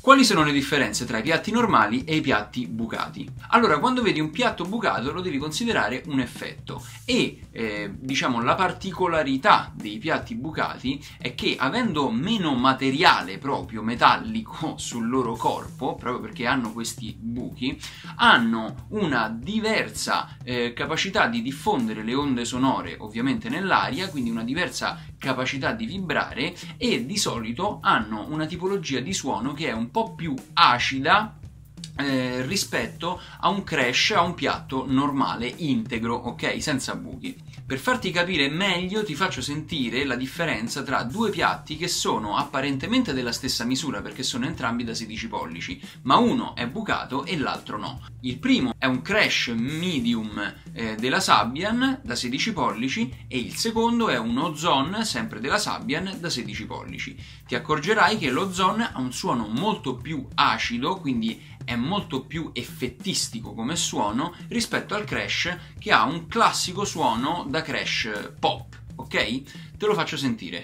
Quali sono le differenze tra i piatti normali e i piatti bucati? Allora, quando vedi un piatto bucato lo devi considerare un effetto e diciamo la particolarità dei piatti bucati è che avendo meno materiale proprio metallico sul loro corpo, proprio perché hanno questi buchi, hanno una diversa capacità di diffondere le onde sonore ovviamente nell'aria, quindi una diversa capacità di vibrare e di solito hanno una tipologia di suono che è un po' più acida rispetto a un crash, a un piatto normale, integro, ok? Senza buchi. Per farti capire meglio ti faccio sentire la differenza tra due piatti che sono apparentemente della stessa misura perché sono entrambi da 16 pollici, ma uno è bucato e l'altro no. Il primo è un crash medium della Sabian da 16 pollici e il secondo è un Ozone sempre della Sabian da 16 pollici. Ti accorgerai che l'Ozone ha un suono molto più acido, quindi è molto più effettistico come suono rispetto al crash che ha un classico suono da crash pop, ok? Te lo faccio sentire.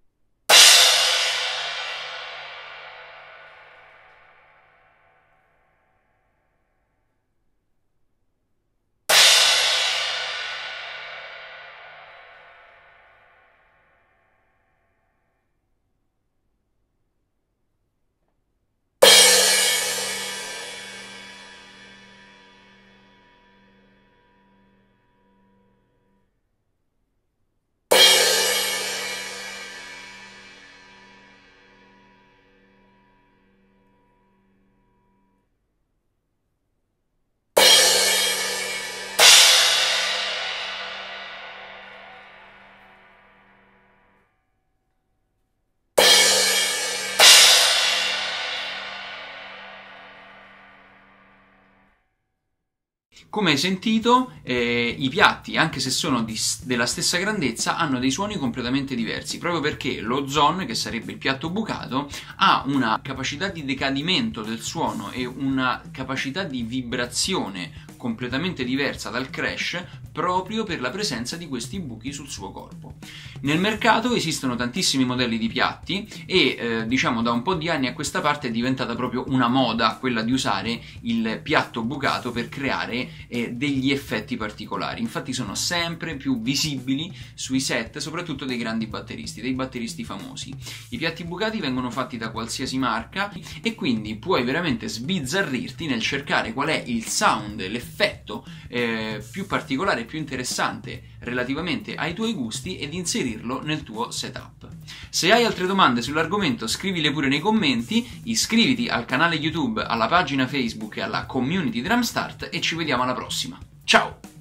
Come hai sentito, i piatti, anche se sono della stessa grandezza, hanno dei suoni completamente diversi, proprio perché l'Ozone, che sarebbe il piatto bucato, ha una capacità di decadimento del suono e una capacità di vibrazione completamente diversa dal crash proprio per la presenza di questi buchi sul suo corpo. Nel mercato esistono tantissimi modelli di piatti e diciamo da un po' di anni a questa parte è diventata proprio una moda quella di usare il piatto bucato per creare degli effetti particolari. Infatti sono sempre più visibili sui set, soprattutto dei grandi batteristi, dei batteristi famosi. I piatti bucati vengono fatti da qualsiasi marca e quindi puoi veramente sbizzarrirti nel cercare qual è il sound, l'effetto più particolare, più interessante relativamente ai tuoi gusti ed inserirlo nel tuo setup. Se hai altre domande sull'argomento scrivile pure nei commenti, iscriviti al canale YouTube, alla pagina Facebook e alla community Drumstart e ci vediamo alla prossima. Ciao!